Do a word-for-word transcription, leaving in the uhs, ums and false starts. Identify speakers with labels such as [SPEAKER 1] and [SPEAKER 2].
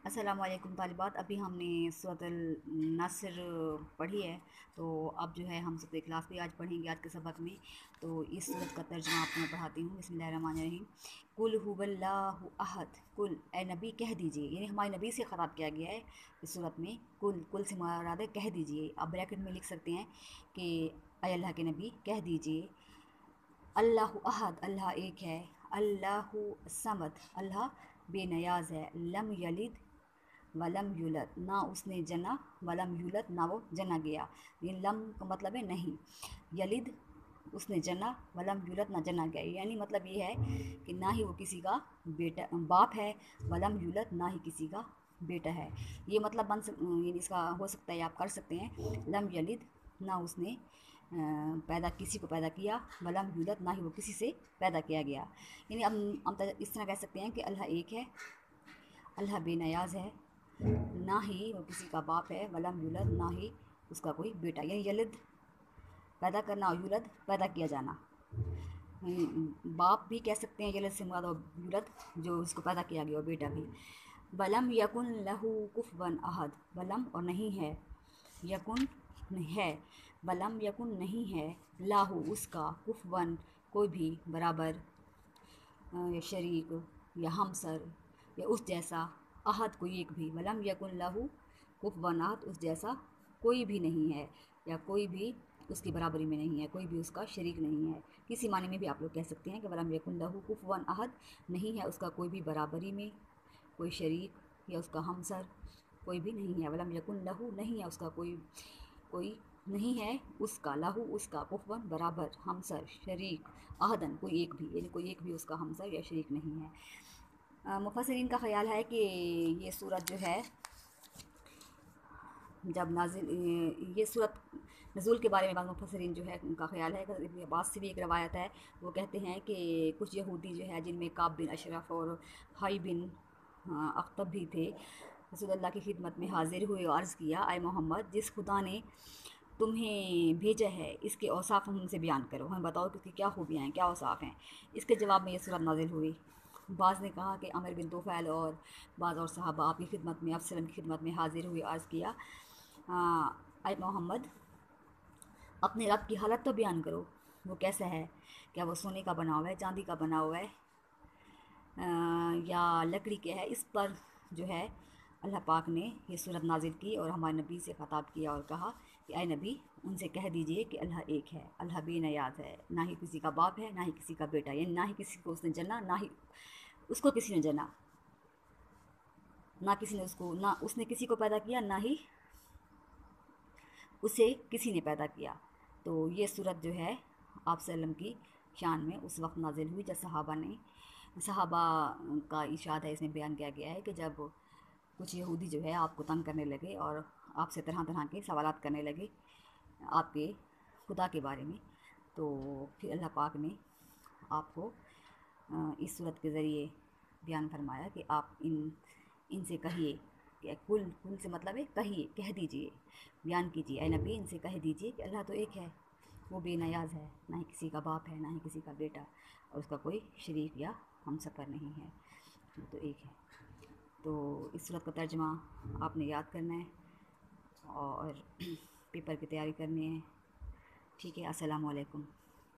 [SPEAKER 1] अस्सलाम वालेकुम तालिबात। अभी हमने सूरत अल-नस्र पढ़ी है, तो अब जो है हम सबसे क्लास भी आज पढ़ेंगे आज के सबक में। तो इस सूरत का तर्जुमा आपको मैं पढ़ाती हूँ। बिस्मिल्लाहिर्रहमानिर्रहीम। कुल हुवल्लाहु अहद, कुल ए नबी कह दीजिए, यानी हमारे नबी से ख़िताब किया गया है इस सूरत में। कुल कुल से मुराद है कह दीजिए। अब ब्रैकेट में लिख सकते हैं कि ऐ अल्लाह के नबी कह दीजिए, अल्लाहु अहद, अल्लाह एक है, अल्लाहु समद, अल्लाह बेनियाज है, लम यलिद वलम यूलद, ना उसने जना, वलम यूलद, ना वो जना गया। ये लम का मतलब है नहीं, यलिद उसने जना, वलम यूलद, ना जना गया। यानी मतलब ये है कि ना ही वो किसी का बेटा बाप है, वलम यूलद, ना ही किसी का बेटा है। ये मतलब बन सक यानी इसका हो सकता है, आप कर सकते हैं, लम यलिद, ना उसने अ, पैदा किसी को पैदा किया, वलम यूलद, ना ही वो किसी से पैदा किया गया। यानी हम हम इस तरह कह सकते हैं कि अल्लाह एक है, अल्लाह बेनियाज है, ना ही वो किसी का बाप है, वलम यूलद, ना ही उसका कोई बेटा। यानी यलिद पैदा करना और यूलद पैदा किया जाना। बाप भी कह सकते हैं यलिद से मुराद, और यूलद जो उसको पैदा किया गया, और बेटा भी। वलम यकुन लहू कुफवन अहद, वलम और नहीं है, यकुन है, वलम यकुन नहीं है, लाहू उसका, कुफवन कोई भी, बराबर या शरीक या हमसर या उस जैसा, अहद कोई एक भी, वलम यकुन लहू कुफवन अहद उस जैसा कोई भी नहीं है, या कोई भी उसकी बराबरी में नहीं है, कोई भी उसका शरीक नहीं है। किसी माने में भी आप लोग कह सकते हैं कि वलम यकुन लहू कुफवन अहद, नहीं है उसका कोई भी बराबरी में कोई शरीक या उसका हमसर कोई भी नहीं है। वलम यकुन लहू नहीं है उसका कोई कोई नहीं है उसका, लहू उसका, कुफवन बराबर, हमसर शरीक, अहदन कोई एक भी, यानी कोई एक भी उसका हमसर या शरीक नहीं है। मुफस्सिरीन का ख़याल है कि ये सूरत जो है जब नाजिल, ये सूरत नज़ूल के बारे में बाद मुफस्सिरीन जो है उनका ख़याल है, इब्न अब्बास से भी एक रवायत है, वो कहते हैं कि कुछ यहूदी जो है, जिनमें काब बिन अशरफ और हाई बिन अख्तब भी थे, रसूलुल्लाह की खिदमत में हाजिर हुए और अर्ज़ किया, आए मोहम्मद, जिस खुदा ने तुम्हें भेजा है इसके औसाफ हमसे बयान करो, हमें बताओ कि इसकी क्या खूबियाँ हैं, क्या औसाफ हैं। इसके जवाब में ये सूरत नाजिल हुई। बाज़ ने कहा कि अमर बिन तुफ़ैल और बाज़ और सहाबा आपकी खिदमत में, अफसरन की खिदमत में हाजिर हुए, अर्ज़ किया, आए मोहम्मद, अपने रब की हालत तो बयान करो, वो कैसा है, क्या वो सोने का बना हुआ है, चांदी का बना हुआ है, या लकड़ी के है। इस पर जो है अल्लाह पाक ने ये सूरत नाजिल की और हमारे नबी से ख़ताब किया और कहा कि ऐ नबी, उनसे कह दीजिए कि अल्लाह एक है, अल्लाह बेनियाज़ है, ना ही किसी का बाप है, ना ही किसी का बेटा, यानी ना ही किसी को उसने जना, ना ही उसको किसी ने जना, ना किसी ने उसको, ना उसने किसी को पैदा किया, ना ही उसे किसी ने पैदा किया। तो ये सूरत जो है आप सल्लम की शान में उस वक्त नाजिल हुई जब सहाबा ने सहाबा का इशाद है, इसमें बयान किया गया है कि जब कुछ यहूदी जो है आपको तंग करने लगे और आपसे तरह तरह के सवालात करने लगे आपके खुदा के बारे में, तो फिर अल्लाह पाक ने आपको इस सूरत के ज़रिए बयान फरमाया कि आप इन इनसे कहिए कि कुल कुल से मतलब है कहिए, कह दीजिए, बयान कीजिए, ऐ नबी, इनसे कह दीजिए कि अल्लाह तो एक है, वो बेनियाज़ है, ना ही किसी का बाप है, ना ही किसी का बेटा, और उसका कोई शरीक या हमसफ़र नहीं है, वो तो एक है। तो इस सूरत का तर्जुमा आपने याद करना है और पेपर की तैयारी करनी है। ठीक है, अस्सलाम वालेकुम।